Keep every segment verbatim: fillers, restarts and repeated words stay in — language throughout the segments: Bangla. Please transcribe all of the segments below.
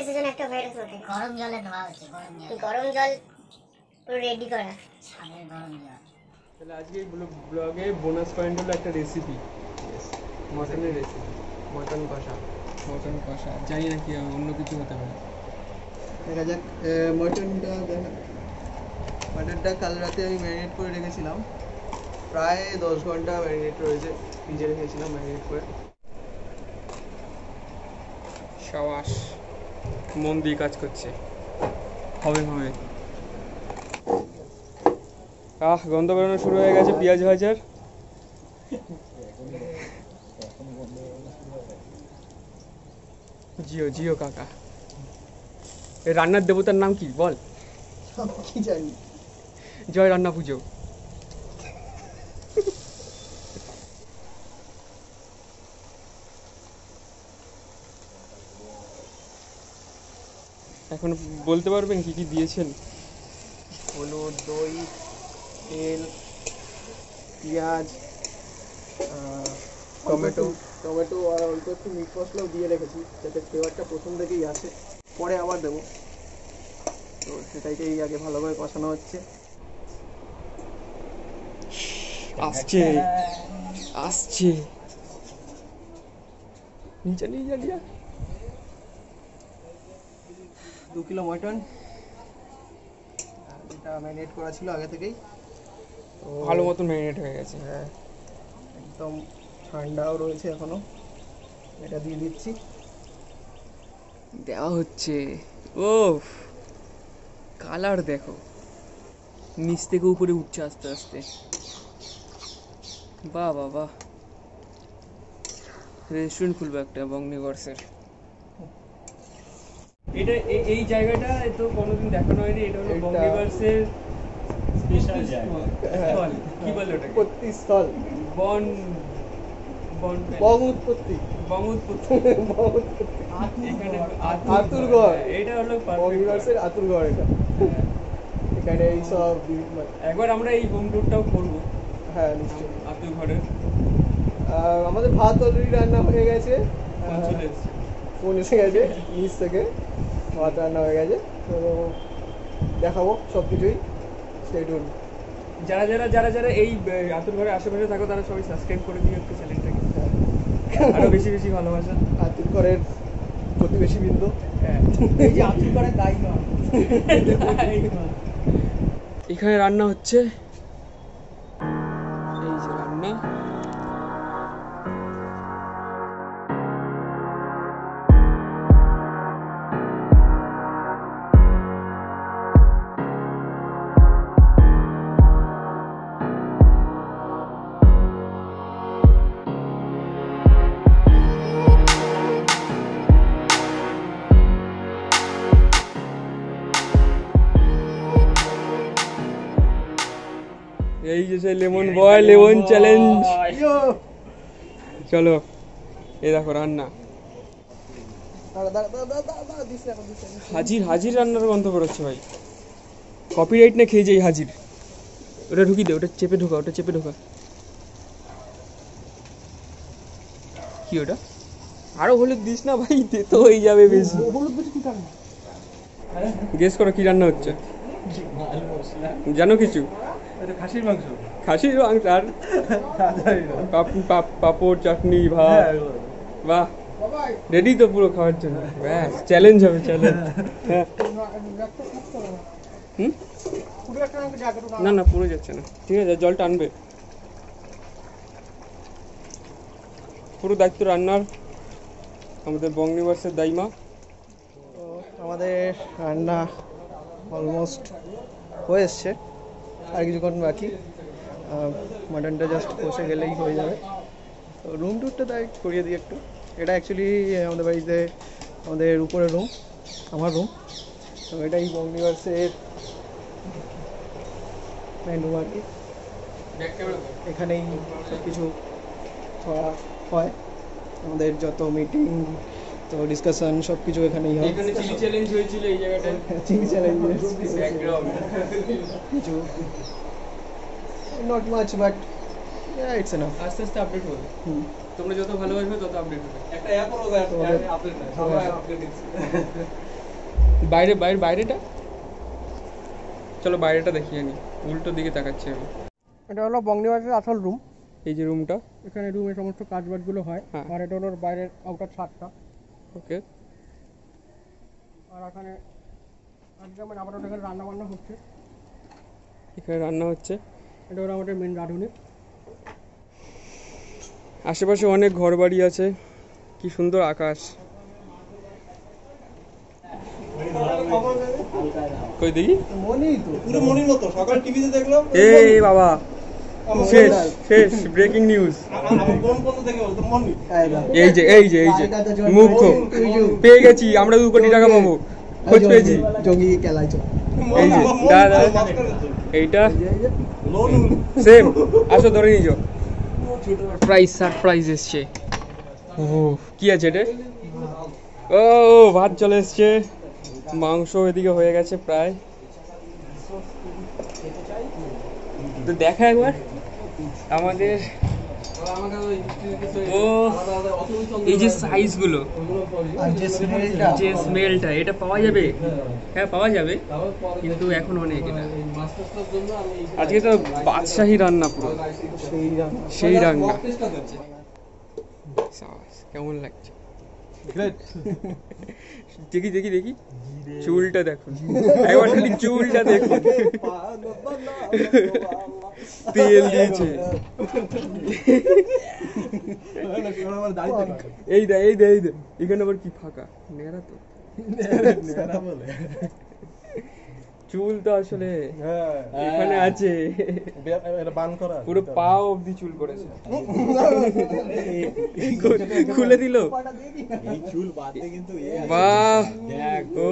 সেজন্য একটা ভাইরাস ওঠে। গরম জলে ধোয়া হচ্ছে, গরম জল গরম জল পুরো রেডি করা ছাদের গরম জল। তাহলে আজকে এই ব্লগে বোনাস পয়েন্ট হলো একটা রেসিপি, মটনের রেসিপি, মটন কষা। মটন কষা জানি না কি হবে, অন্য কিছু হতে পারে, দেখা যাক। মটনটা দেখা মটনটা কাল রাতে আমি ম্যারিনেট করে রেখেছিলাম, প্রায় দশ ঘন্টা ম্যারিনেট রয়েছে, ফ্রিজে রেখেছিলাম ম্যারিনেট করে। সাবাস, মন দিয়ে কাজ করছে, হবে হবে। আহ, গন্ধ বেরোনো শুরু হয়ে গেছে পেঁয়াজ ভাজার। জিও জিও কাকা, এই রান্নার দেবতার নাম কি বল? কি জানি, জয় রান্না পুজো। এখন বলতে পারবেন কি কি দিয়েছেন? হলুদ, দই, তেল, পেঁয়াজ, টমেটো টমেটো আর অল্প একটু মিট মশলাও দিয়ে রেখেছি, যাতে ফ্লেভারটা প্রথম থেকেই আসে, পরে আবার দেবো। তো সেটাইকেই আগে ভালোভাবে কষানো হচ্ছে। আসছে আসছে নিচে নিয়ে যা নিয়ে। দু কিলো মটন যেটা ম্যারিনেট করা ছিল আগে থেকেই, ভালো মতন ম্যারিনেট হয়ে গেছে। হ্যাঁ, একদম ঠান্ডাও রয়েছে এখনো। এটা দিয়ে দিচ্ছি, দেওয়া হচ্ছে। ও কালার দেখো, নিচ থেকে উপরে উঠছে আস্তে আস্তে। বাহ বাহ বাহ, রেস্টুরেন্ট খুলবে একটা বঙ্গনিবাসের। এটা এই জায়গাটা তো কোনোদিন দেখানো হয়নি। এটা হলো বঙ্গনিবাসের স্পেশাল জায়গা, কি বলে ওটা, উৎপত্তি স্থল, বন বন বং উৎপত্তি বং উৎপত্তি বং উৎপত্তি এখানে আতুরগড়। এটা হলো বঙ্গনিবাসের আতুরগড়। এটা এখানে এই সব একবার আমরা এই হোম টুরটাও করবো। হ্যাঁ নিশ্চয়ই। আতুর ঘরে আমাদের ভাত অলরেডি রান্না হয়ে গেছে, ফোন চলে এসছে, ফোন এসে গেছে নিচ থেকে, ভাত রান্না হয়ে গেছে। তো দেখাবো সব কিছুই, স্টে টিউন। যারা যারা যারা যারা এই আতুর ঘরের আশেপাশে থাকো তারা সবাই সাবস্ক্রাইব করে দিও একটু চ্যানেলটাকে, আরো বেশি বেশি ভালোবাসা। আতুর ঘরের প্রতিবেশী বিন্দু, এই যে আতুর ঘরের দায়ী মা। এখানে রান্না হচ্ছে, এই যে রান্না। এই যে সেই লেমন বয়, লেমন চ্যালেঞ্জ। চলো, এই দেখো রান্না। হাজির হাজির রান্নার গন্ধ বেরোচ্ছে ভাই, কপিরাইট না খেয়ে যাই হাজির। ওটা ঢুকি দে, ওটা চেপে ঢোকা, ওটা চেপে ঢোকা। কি ওটা? আরো হলুদ দিস না ভাই, তো হয়ে যাবে বেশি। গেস করো কি রান্না হচ্ছে, জানো কিছু? খাসির মাংস, খাসির মাংস আর পাপড়, চাটনি, ভাত। বাহ, রেডি তো পুরো খাওয়ার জন্য। ব্যাস, চ্যালেঞ্জ হবে, চ্যালেঞ্জ। হ্যাঁ, হুম, না না পুরো যাচ্ছে না, ঠিক আছে, জল টানবে। পুরো দায়িত্ব রান্নার আমাদের বঙ্গনিবাসের দাইমা। আমাদের রান্না অলমোস্ট হয়ে এসছে, আর কিছুক্ষণ বাকি। মাটনটা জাস্ট কষে গেলেই হয়ে যাবে। তো রুম টুরটা তাই করিয়ে দিই একটু। এটা অ্যাকচুয়ালি আমাদের বাড়িতে আমাদের উপরে রুম, আমার রুম। তো এটাই বঙ্গনিবাসের মেন রুম আর কি। এখানেই সব কিছু করা হয়, আমাদের যত মিটিং, তো ডিসকাশন সব কিছু এখানেই হয়। এখানে চিলি চ্যালেঞ্জ হয়েছিল এই জায়গাটায়, চিলি চ্যালেঞ্জ ব্যাকগ্রাউন্ড কিছু not much, but it's enough. আস্তে আস্তে আপডেট হবে। তোমরা যত ভালোবাসবে তত আপডেট হবে। একটা অ্যাপ হলো, আপডেট না, সবাই আপডেট দিচ্ছে। বাইরে বাইরে বাইরেটা চলো বাইরেটা দেখিয়ে নি, উল্টো দিকে তাকাচ্ছি আমি। এটা হলো বঙ্গনিবাসের আসল রুম। এই যে রুমটা, এখানে রুমে সমস্ত কাজবাজগুলো হয়। হ্যাঁ। আর এটা হলো বাইরের আউটার ছাদটা। ওকে। আর এখানে আজকে আমার আবার এখানে রান্না বান্না হচ্ছে। এখানে রান্না হচ্ছে। এটা হলো আমাদের মেন রাঁধুনি। আশেপাশে অনেক ঘর বাড়ি আছে, কি সুন্দর আকাশ। কই দেখি, পুরো মনির মতো সকাল টিভিতে দেখলাম। এই বাবা শেষ শেষ ব্রেকিং নিউজ। এই যে এই যে এই যে মুখ পেয়ে গেছি আমরা, দু কোটি টাকা পাবো, খোঁজ পেয়েছি। জঙ্গি খেলাইছো এই যে দাদা এইটা সেম, আসো ধরে নিজ। প্রাইস সারপ্রাইজ এসছে। ও কি আছে এটা? ও ভাত চলে এসছে, মাংস এদিকে হয়ে গেছে প্রায়। তো দেখা একবার আমাদের, ও এই যে সাইজ গুলো, যে স্মেলটা, এটা পাওয়া যাবে? হ্যাঁ পাওয়া যাবে, কিন্তু এখন অনেক এটা। আজকে তো বাদশাহী রান্না পুরো, সেই রান্না। সাবাস, কেমন লাগছে? দেখি দেখি দেখি চুলটা দেখুন একবার, খালি চুলটা দেখুন, তেল দিয়েছে। এই দে এই দে এই দে, এখানে আবার কি ফাঁকা নেড়া, তো চুল তো আসলে এখানে আছে, পুরো পা অব্দি চুল করেছে। খুলে দিল, বাহ ও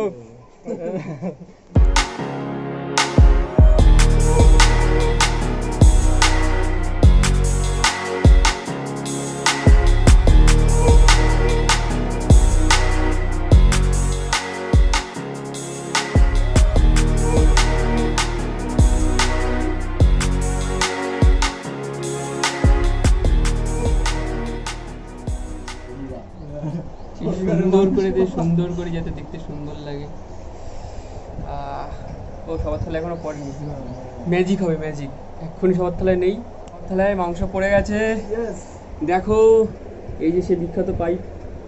সুন্দর করে দে, সুন্দর করে যাতে দেখতে সুন্দর লাগে। আহ, ও সবার থালায় এখনো পড়েনি, ম্যাজিক হবে ম্যাজিক। এক্ষুনি সবার থালায় নেই, সবার থালায় মাংস পড়ে গেছে। দেখো এই যে সে বিখ্যাত পাইপ,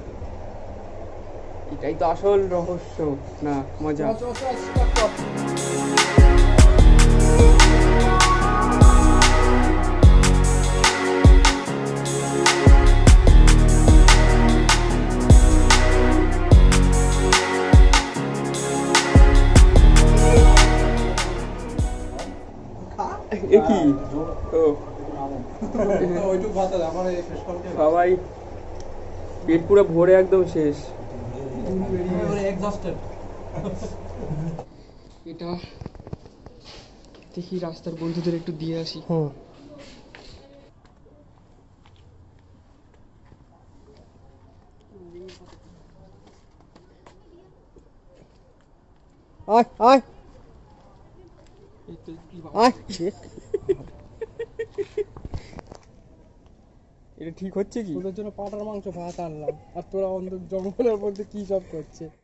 এটাই তো আসল রহস্য না মজা। এ কি ও সবাই পেট পুরো ভরে একদম শেষ। এটা দেখি রাস্তার বন্ধুদের একটু দিয়ে আসি। আয় আয় আয়। এটা ঠিক হচ্ছে কি? তোদের জন্য পাটার মাংস ভাত আনলাম, আর তোরা অন্তত জঙ্গলের মধ্যে কি সব করছে।